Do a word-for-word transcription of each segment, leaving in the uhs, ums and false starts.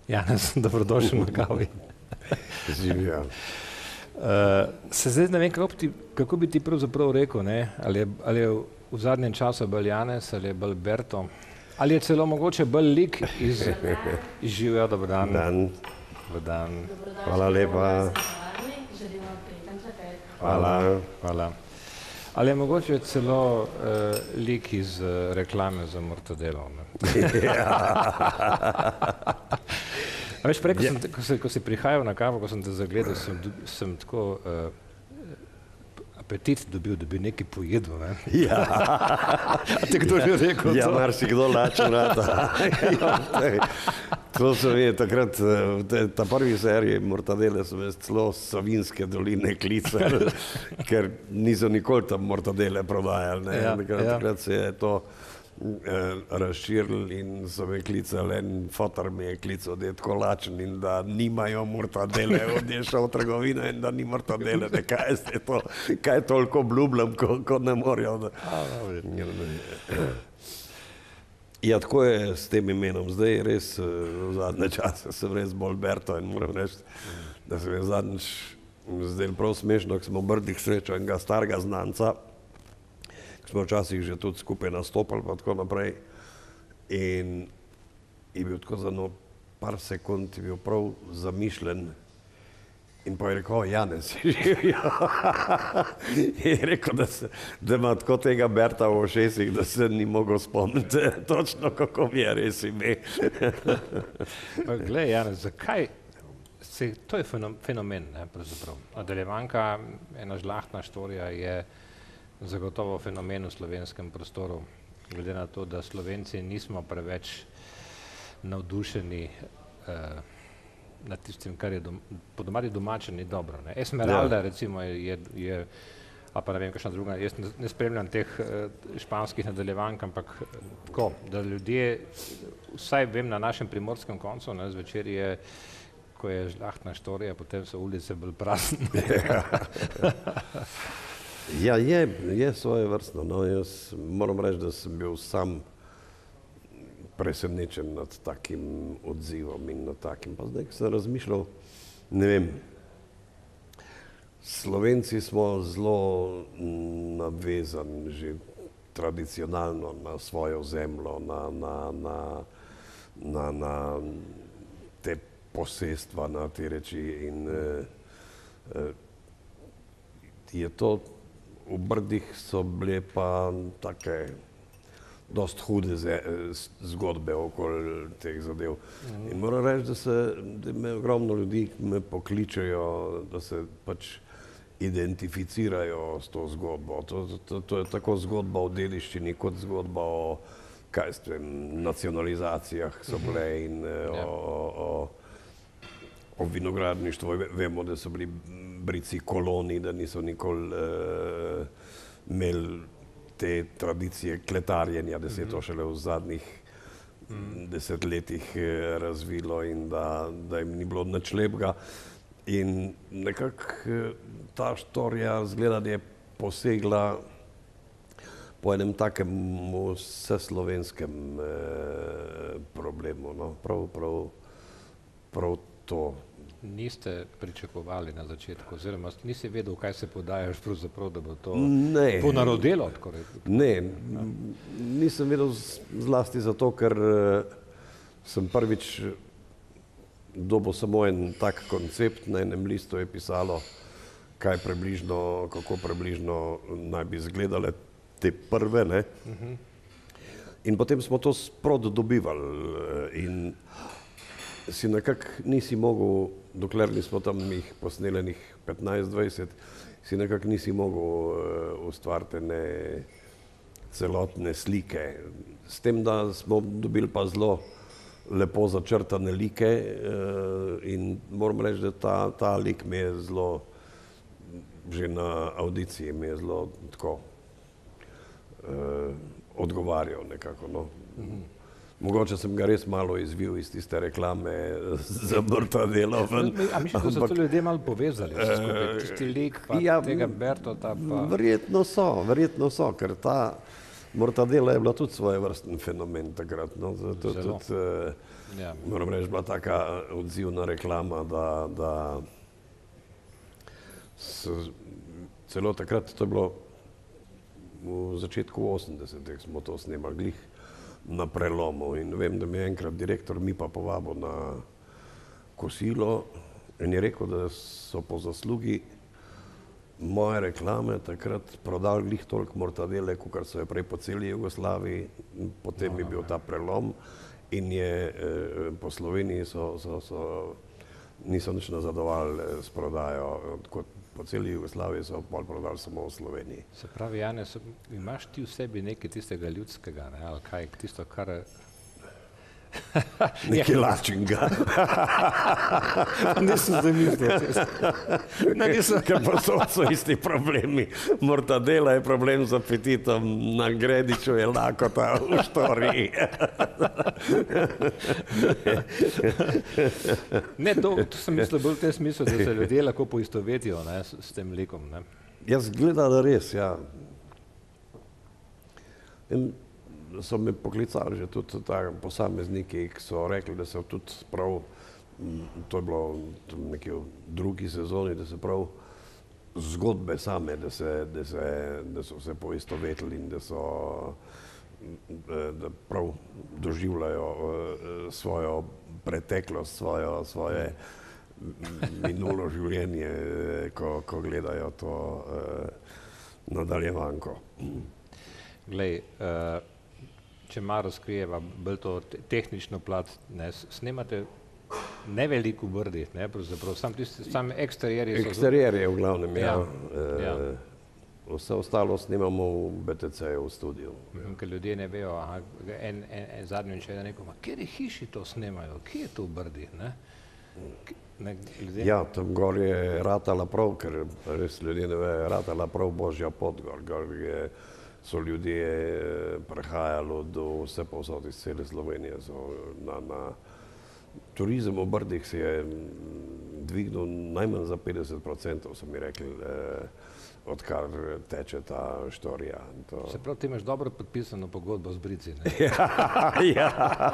Janez, dobrodošel na kavi. Živijo. Uh, se zdaj ne vem, kako bi ti, kako bi ti pravzaprav rekel, ne? Ali, je, ali je v zadnjem času bolj Janez, ali je bolj Berto, ali je celo mogoče bolj lik iz, iz Živijo. Dober dan. Dan. Dober dan. Hvala lepa. Hvala. Hvala. Ali je mogoče celo uh, lik iz uh, reklame za Mortadelo? A veš, prej, ko, sem, ko, se, ko si prihajal na kavo, ko sem te zagledal, sem, sem tako uh, apetit dobil, da bi nekaj pojedel. Ne? Ja. A te kdo že rekel? Ja, mar si kdo lačen rata. To se ve, takrat, v ta prvi seriji Mortadele so me celo Savinjske doline klicali, ker niso nikoli tam Mortadele prodajali. Ne? Ja, takrat, ja. takrat se je to eh, razširili in so me klicali, en fotar mi je klical, da je tako lačen in da nimajo Mortadele, on je šel v trgovino in da ni Mortadele, ne, kaj je to, kaj toliko obljubljam, ko, ko ne morajo. Da... Ja, tako je s tem imenom. Zdaj res v zadnje čase sem res bolj Berto in moram reči, da se mi je zadnjič zdaj prav smešno, ko smo v Brdih srečal enega starega znanca, ko smo včasih že tudi skupaj nastopali pa tako naprej in je bil tako za no par sekund je bil prav zamišljen in pa je rekel, o, Janez je živijo. Je rekel, da, se, da ima tako tega Berta v ošesih, da se ni mogel spomniti točno, kako mi je res ime. Glej, Janez, zakaj? Se, to je fenomen, ne, pravzaprav. Nadaljevanka, ena žlahtna štorija je zagotovo fenomen v slovenskem prostoru. Glede na to, da Slovenci nismo preveč navdušeni uh, na tistim, kar je dom, po domači domače ni dobro. Ne. Esmeralda, ja. recimo, je, je, a pa ne vem, kakšna druga, jaz ne, ne spremljam teh uh, španskih nadaljevank, ampak tako, da ljudje, vsaj vem na našem primorskem koncu, ne, zvečer je, ko je žlahtna štorija, potem so ulice bolj prazne. Ja, je, je svoje vrstno. No, jaz moram reči, da sem bil sam presenečen nad takim odzivom in nad takim. Pa zdaj, ko sem razmišljal, ne vem, Slovenci smo zelo navezani že tradicionalno na svojo zemljo, na, na, na, na, na te posestva, na te reči in eh, je to v Brdih so bile pa take dost hude zgodbe okoli teh zadev. In moram reči, da, se, da me ogromno ljudi me pokličejo, da se pač identificirajo s to zgodbo. To, to, to je tako zgodba o dediščini, kot zgodba o kaj vem, nacionalizacijah so bile in o, o, o vinogradništvu. Vemo, da so bili Brici koloni, da niso nikoli uh, imeli te tradicije kletarjenja, da se je to šele v zadnjih mm. desetletjih razvilo in da, da jim ni bilo nič lepega. In nekako ta štorija zgleda, da je posegla po enem takem vseslovenskem eh, problemu. No? Prav, prav, prav to. Niste pričakovali na začetku, oziroma nisi vedel, kaj se podajaš pravzaprav, da bo to ne, ponarodelo? Ne, nisem vedel zlasti zato, ker sem prvič dobil samo en tak koncept, na enem listu je pisalo, kaj približno, kako približno naj bi izgledale te prve, ne? Uh-huh. In potem smo to sprot dobivali in si nekako nisi mogel, dokler nismo tam jih posnelenih petnajst dvajset, si nekako nisi mogel uh, ustvariti ne celotne slike. S tem, da smo dobili pa zelo lepo začrtane like uh, in moram reči, da ta, ta lik mi je zelo, že na audiciji mi je zelo tako uh, odgovarjal nekako, no. Mm-hmm. Mogoče sem ga res malo izvil iz tiste reklame za Mortadelo. A misliš, da so to ljudje malo povezali? Tisti lik pa ja, tega Bertota pa... Verjetno so, verjetno so, ker ta, Mortadela je bila tudi svojevrsten fenomen takrat. No. Tudi, Zelo. tudi, eh, Ja. moram reči, bila taka odzivna reklama, da, da so, celo takrat, to je bilo v začetku osemdesetih, smo to snemali glih na prelomu in vem, da mi je enkrat direktor mi pa povabil na kosilo in je rekel, da so po zaslugi moje reklame takrat prodali glih toliko mortadele, kakor so je prej po celi Jugoslaviji, potem no, je bil ta prelom in je eh, po Sloveniji so, so, so niso nič nazadovali s prodajo, kot po celi Jugoslaviji so pol prodali samo v Sloveniji. Se pravi, Janez, imaš ti v sebi nekaj tistega ljudskega, ne, ali kaj, tisto, kar Nekaj lačinga. nisem zamislil. No, nisem. Ker pa so, so isti problemi. Mortadela je problem z apetitom, na Grediču je lakota v štoriji. Ne, to, to sem mislil bolj v tem smislu, da se ljudje lahko poistovetijo, ne, s, s tem likom. Ne. Jaz gledam, da res, ja. In so me poklicali že tudi ta posamezniki, ki so rekli, da so tudi prav, to je bilo nekje v drugi sezoni, da se prav zgodbe same, da, se, da, se, da so se poistovetili in da so da prav doživljajo svojo preteklost, svojo, svoje minulo življenje, ko, ko gledajo to nadaljevanko. Glej, uh, če malo razkrijeva bolj to tehnično plat, ne, snemate ne veliko v Brdih, ne, pravzaprav, sam, tisti, sam eksterierji so... Eksterierje v glavnem, ja. Ja, ja. E, vse ostalo snemamo v B T C-ju, v studiu. Mhm, ker ljudje ne vejo, aha, en, en, en zadnji če je rekel, ma kjeri hiši to snemajo, kje je to v Brdih, ne? Ne, ljudje... Ja, tam gor je ratala prav, ker res ljudje ne vejo, ratala prav Božja pot gor, gor je so ljudje prihajali do vse povsod iz cele Slovenije. So na, na turizem v Brdih se je dvignil najmanj za petdeset procentov, so mi rekli, eh, odkar teče ta štorija. To... Se pravi, ti imaš dobro podpisano pogodbo z Brici, ne? ja, ja.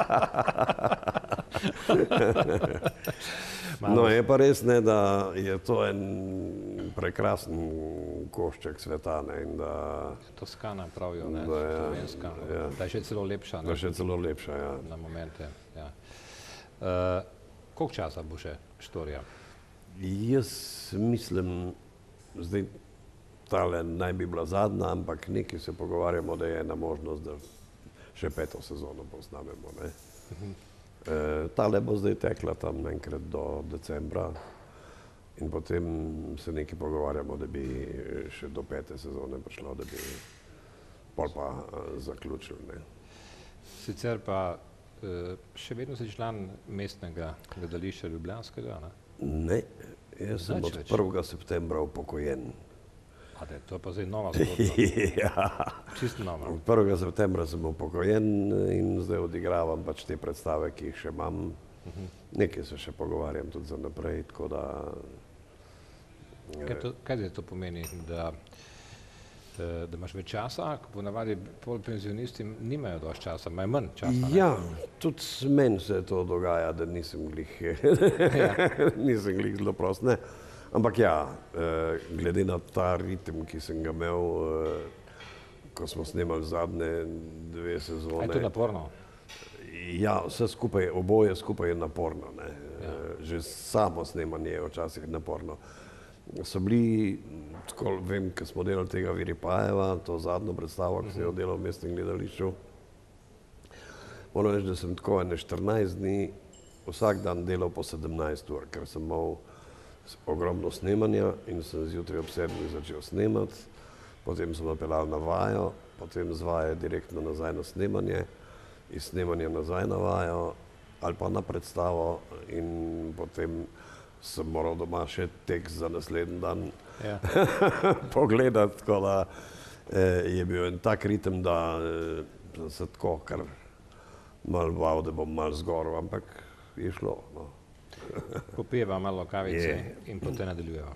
No, je pa res, ne, da je to en prekrasen košček sveta, ne, in da... Toskana pravijo, ne, da, ja, slovenska, ja. Da je še celo lepša, ne? Da je še celo lepša, ja. Na momente, ja. Uh, koliko časa bo še štorija? Jaz mislim, zdaj tale naj bi bila zadnja, ampak nekaj se pogovarjamo, da je ena možnost, da še peto sezono posnamemo, ne. Uh-huh. E, tale bo zdaj tekla tam enkrat do decembra in potem se nekaj pogovarjamo, da bi še do pete sezone prišlo, da bi pol pa zaključili, ne. Sicer pa še vedno si član mestnega gledališča ljubljanskega, ne? Ne, jaz sem od prvega septembra upokojen. A de, to je pa zdaj nova zgodba. Ja. Čisto nova. Od prvega septembra sem upokojen in zdaj odigravam pač te predstave, ki jih še imam. Uh-huh. Nekaj se še pogovarjam tudi za naprej, tako da... Kaj, to, kaj to pomeni, da, da imaš več časa, ko ponavadi polpenzionisti nimajo dosti časa, imajo manj časa, ne? Ja, tudi meni se to dogaja, da nisem glih, ja. nisem glih zelo prost, ne. Ampak ja, glede na ta ritem, ki sem ga imel, ko smo snemali zadnje dve sezone. A je to naporno? Ja, vse skupaj, oboje skupaj je naporno, ne. Ja. Že samo snemanje je včasih naporno. So bili, tako vem, ko smo delali tega Viripajeva, to zadnjo predstavo, ki sem jo delal v mestnem gledališču. Moram reči, da sem tako ene štirinajst dni vsak dan delal po sedemnajst ur, ker sem imel ogromno snemanja in sem zjutraj ob sedmih začel snemati, potem sem napeljal na vajo, potem z vaje direktno nazaj na snemanje, iz snemanja nazaj na vajo ali pa na predstavo in potem sem moral doma še tekst za naslednji dan ja. pogledati, tako da eh, je bil en tak ritem, da eh, se tako kar malo bal, da bom malo zgoril, ampak je šlo, no. Popijeva malo kavice in potem nadaljujeva.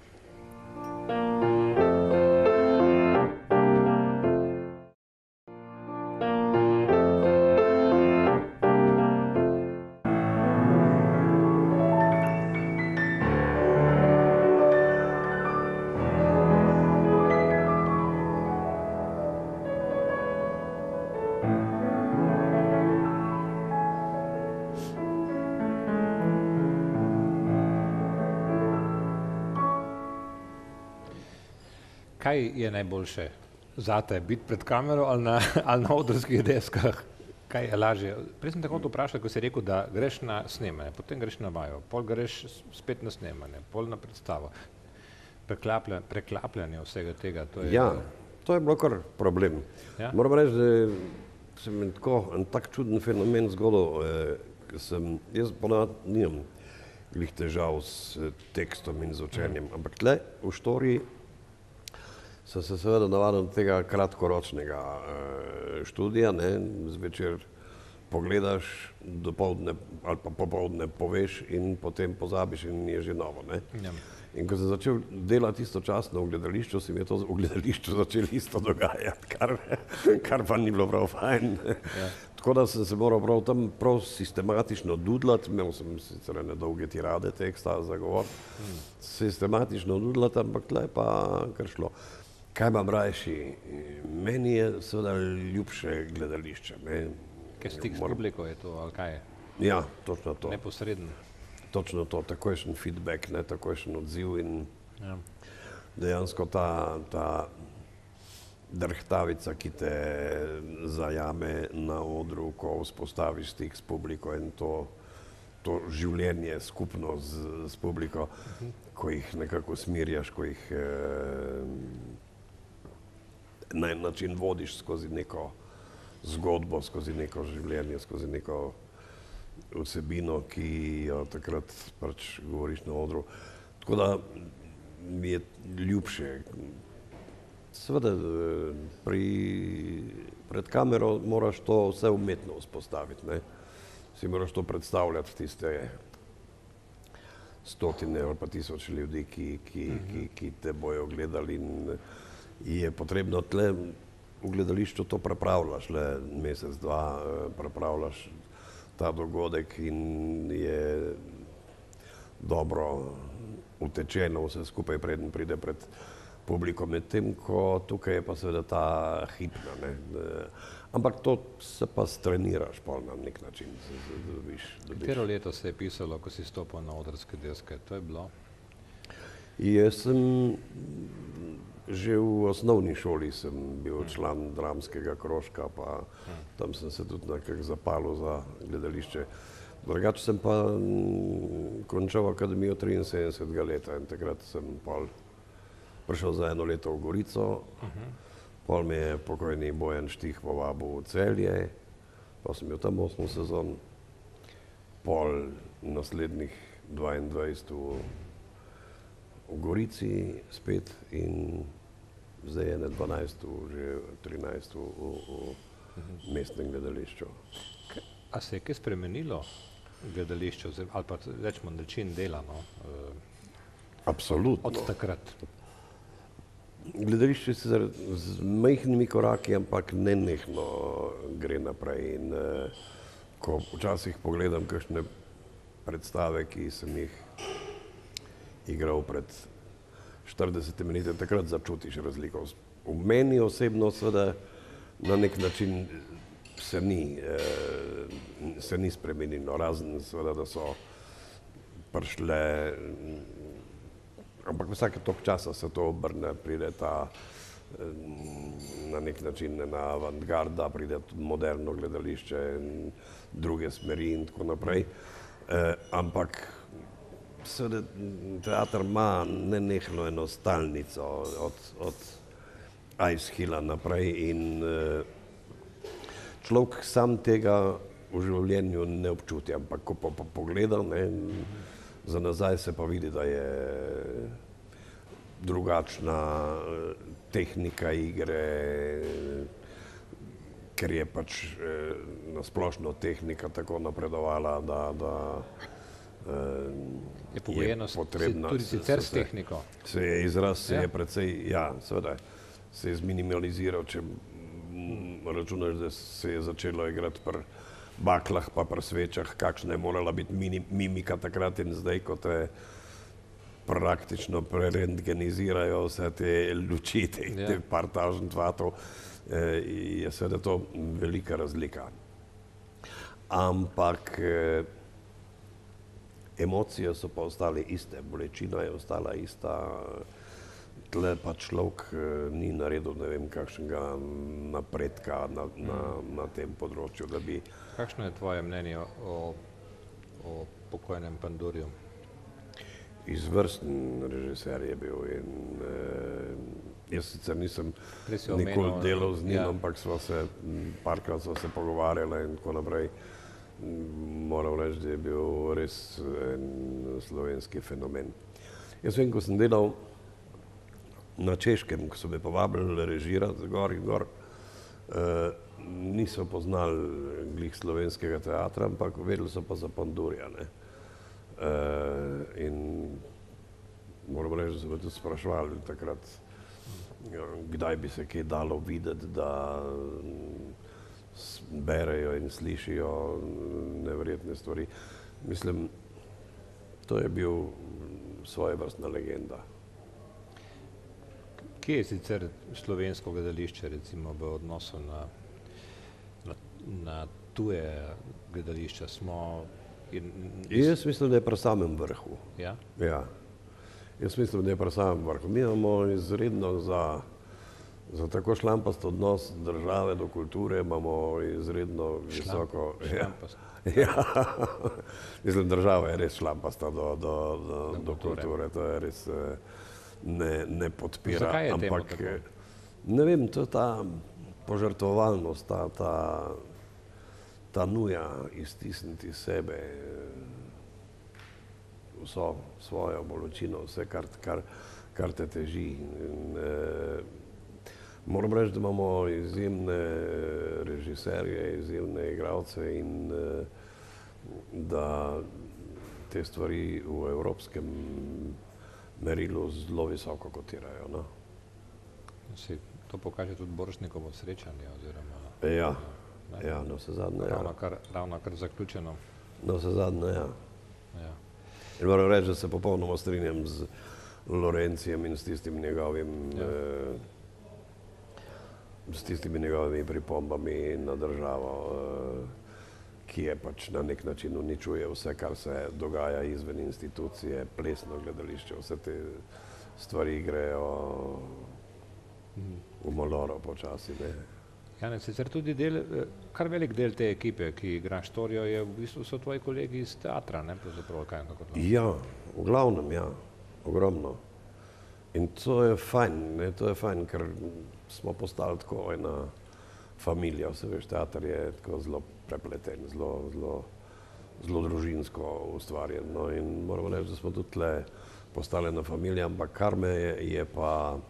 kaj je najboljše zate, biti pred kamero ali na, ali na odrskih deskah? Kaj je lažje? Prej sem tako vprašal, ko si rekel, da greš na snemanje, potem greš na vajo, pol greš spet na snemanje, pol na predstavo. Preklapljanje, preklapljanje vsega tega, to je... Ja, to je bilo kar problem. Ja? Moram reči, da se mi tako en tak čuden fenomen zgodil, eh, ker sem, jaz ponavadi nimam glih težav s tekstom in z učenjem, ampak tle v štoriji sem se seveda navadil tega kratkoročnega eh, študija, ne, zvečer pogledaš, dopoldne ali pa popoldne poveš in potem pozabiš in je že novo, ne. Ja. In ko sem začel delati istočasno v gledališču, se mi je to v gledališču začelo isto dogajati, kar, kar pa ni bilo prav fajn. Ja. Tako da sem se moral prav tam prav sistematično dudlati, imel sem sicer ene dolge tirade teksta za govor, hmm. sistematično dudlati, ampak tle pa kar šlo. Kaj imam rajši? Meni je seveda ljubše gledališče. Ne? Kaj stik s publiko je to, ali kaj je? Ja, točno to. Neposreden. Točno to, takojšen feedback, ne, takojšen odziv in Ja. dejansko ta, ta drhtavica, ki te zajame na odru, ko vzpostaviš stik s publiko in to, to življenje skupno z, s publiko, uh-huh. ko jih nekako smirjaš, ko jih eh, na en način vodiš skozi neko zgodbo, skozi neko življenje, skozi neko vsebino, ki jo takrat pač govoriš na odru. Tako da mi je ljubše. Seveda pri, pred kamero moraš to vse umetno vzpostaviti, ne. Si moraš to predstavljati tiste stotine ali pa tisoč ljudi, ki, ki, ki, ki te bojo gledali in je potrebno tle v gledališču to prepravljaš, le mesec, dva prepravljaš ta dogodek in je dobro utečeno vse skupaj, preden pride pred publiko, medtem ko tukaj je pa seveda ta hipna, ne. Ampak to se pa streniraš pol na nek način. Dobiš, dobiš. Katero leto se je pisalo, ko si stopil na odrske deske? To je bilo? Jaz sem že v osnovni šoli sem bil član dramskega krožka, pa tam sem se tudi nekako zapalil za gledališče. Drugače sem pa končal akademijo triinsedemdesetega leta in takrat sem pol prišel za eno leto v Gorico, pol me je pokojni Bojan Štih povabil v Celje, pa sem bil tam osem sezon, pol naslednjih dvaindvajset v, v Gorici spet in zdaj ene dvanajst, že trinajst v, v, v mestnem gledališču. A se je kaj spremenilo v gledališču, ali pa rečemo način dela, no? Absolutno. Od takrat? Gledališče sicer z majhnimi koraki, ampak nenehno gre naprej in ko včasih pogledam kakšne predstave, ki sem jih igral pred štiridesetimi leti, takrat začutiš razliko. V meni osebno seveda na nek način se ni, eh, se ni spremenilo, razen seveda, da so prišle, ampak vsake toliko časa se to obrne, pride ta eh, na nek način ena avantgarda, pride moderno gledališče in druge smeri in tako naprej. Eh, ampak seveda teater ima nenehno eno stalnico od, od Icehilla naprej in eh, človek sam tega v življenju ne občuti, ampak ko pa, pa pogleda, ne, za nazaj se pa vidi, da je drugačna tehnika igre, ker je pač eh, nasplošno tehnika tako napredovala, da, da je pogojeno tudi sicer s tehniko. Se je izraz, se je precej, ja, seveda, se je zminimaliziral, če računaš, da se je začelo igrati pri baklah pa pri svečah, kakšna je morala biti mimika takrat in zdaj, ko te praktično prerentgenizirajo vse te luči, te partažen tvatov, je seveda to velika razlika. Ampak emocije so pa ostale iste, bolečina je ostala ista, tle pa človek ni naredil ne vem kakšnega napredka na, na, na tem področju, da bi... Kakšno je tvoje mnenje o, o pokojnem Pandurju? Izvrsten režiser je bil in eh, jaz sicer nisem nikoli omenil, delal z njim, ja. ampak sva se, parkrat sva se pogovarjala in tako naprej. Moram reči, da je bil res en slovenski fenomen. Jaz vem, ko sem delal na Češkem, ko so me povabili režirati gor in gor, eh, niso poznali glih slovenskega teatra, ampak vedeli so pa za Pandurja, ne. Uh, in moram reči, da so me tudi spraševali takrat, kdaj bi se kaj dalo videti, da berejo in slišijo neverjetne stvari. Mislim, to je bil svojevrstna legenda. Kje je sicer slovensko gledališče, recimo v odnosu na, na, na tuje gledališča? Smo In, Jaz mislim, da je pri samem vrhu. Ja? Ja. Jaz mislim, da je pri samem vrhu. Mi imamo izredno za, za tako šlampast odnos države do kulture, imamo izredno visoko... Šlampast. Ja. Ja. Mislim, država je res šlampasta do, do, do, do, do kulture. To je res ne, ne podpira. Zakaj je ampak, temu tako? Ne vem, to je ta požrtvovalnost, ta... ta ta nuja iztisniti sebe, vso svojo bolečino, vse, kar, kar, kar te teži. In, eh, moram reči, da imamo izjemne režiserje, izjemne igralce in eh, da te stvari v evropskem merilu zelo visoko kotirajo. No? Si to pokaže tudi Borštnikovo srečanje oziroma... Ja. Ja, na vse zadnje, ja. Ravno kar, ravno kar zaključeno. Na vse zadnje, ja. Ja. In moram reči, da se popolnoma strinjam z Lorencijem in s tistim njegovim, ja. eh, s tistimi njegovimi pripombami na državo, eh, ki je pač na nek način uničuje vse, kar se dogaja izven institucije, plesno gledališče, vse te stvari grejo v moloro počasi, ne. Janez, sicer tudi del, kar velik del te ekipe, ki igra Štorjo, je v bistvu so tvoji kolegi iz teatra, ne? Pravzaprav, kaj kako to? Ja, v glavnem, ja, ogromno. In to je fajn, ne, to je fajn, ker smo postali tako ena familija, vse veš, teater je tako zelo prepleten, zelo, zelo, zelo družinsko ustvarjen, no, in moramo reči, da smo tudi tle postali ena familija, ampak kar me je, je pa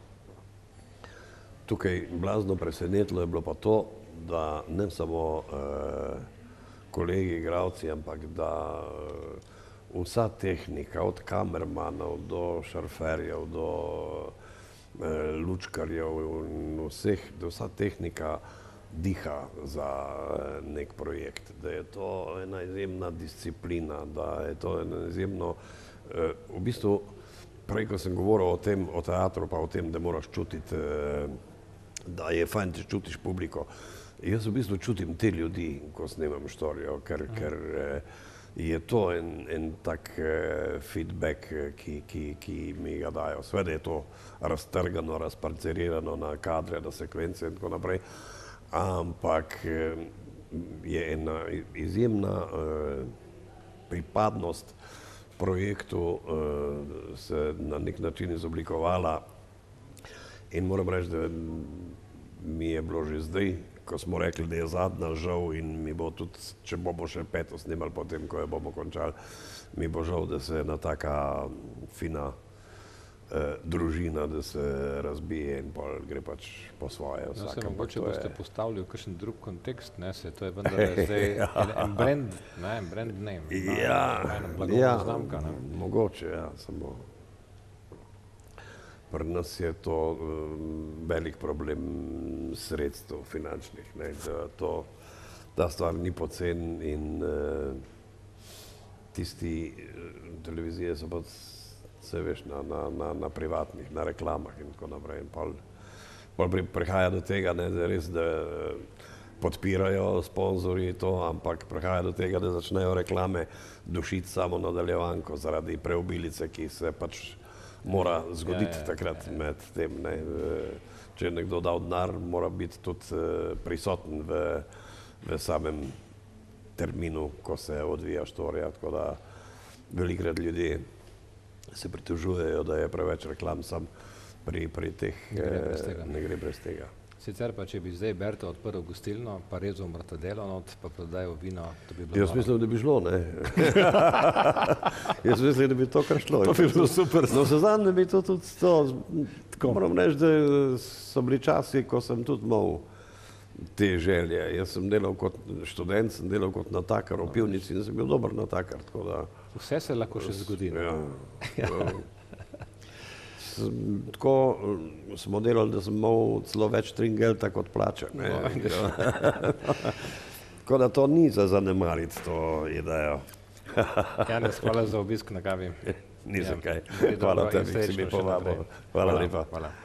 tukaj blazno presenetilo je bilo pa to, da ne samo eh, kolegi igralci, ampak da eh, vsa tehnika, od kamermanov do šarferjev, do eh, lučkarjev in vseh, da vsa tehnika diha za eh, nek projekt, da je to ena izjemna disciplina, da je to ena izjemno, eh, v bistvu, prej, ko sem govoril o tem, o teatru, pa o tem, da moraš čutiti eh, da je fajn, če čutiš publiko. Jaz v bistvu čutim te ljudi, ko snemam Štorjo, ker, ker je to en, en tak feedback, ki, ki, ki mi ga dajo. Seveda je to raztrgano, razparcerirano na kadre, na sekvence in tako naprej, ampak je ena izjemna pripadnost projektu se na nek način izoblikovala. In moram reči, da mi je bilo že zdaj, ko smo rekli, da je zadnja, žal, in mi bo tudi, če bomo še peto snimali potem, ko jo bomo končali, mi bo žal, da se ena taka fina eh, družina, da se razbije in pol gre pač po svoje. No, se mogoče je... boste postavili v kakšen drug kontekst, ne, se to je vendar zdaj ja. en, en brand, ne, en brand name, ja, ena blagovna ja, znamka, ne. Mogoče, ja, samo pri nas je to um, velik problem sredstev finančnih, ne, da to, ta stvar ni pocen in uh, tisti uh, televizije so pa se veš na, na, na, na privatnih, na reklamah in tako naprej. In pol, pol pri, prihaja do tega, ne, da res, da podpirajo sponzorji to, ampak prihaja do tega, da začnejo reklame dušiti samo nadaljevanko zaradi preobilice, ki se pač mora zgoditi Ja, ja, takrat ja, ja. med tem. Ne. Če je nekdo dal denar, mora biti tudi prisoten v, v samem terminu, ko se odvija štorija. Tako da velikokrat ljudje se pritožujejo, da je preveč reklam, sam pri, pri teh Ne gre brez tega. ne gre brez tega. Sicer pa, če bi zdaj Berto odprl gostilno, pa rezal mrtadelo not, pa prodajal vino, to bi bilo Jaz noro. mislim, da bi šlo, ne. Jaz mislim, da bi to kar šlo. To bi bilo super. No, za zadnje bi to tudi to. Moram reči, da so bili časi, ko sem tudi imel te želje. Jaz sem delal kot študent, sem delal kot natakar v pivnici in sem bil dober natakar. Tako da, Vse se lahko še zgodi. ne? ja, sem, tako eh, smo delali, da sem imel celo več tringelta kot plače. Ne. Tako da to ni za zanemariti, to idejo. Janez, hvala za obisk na kavi. Ni Ja, za kaj. bodi Hvala dobro in tebi, ki si srečno mi še povabil. naprej. Hvala lepa. Hvala.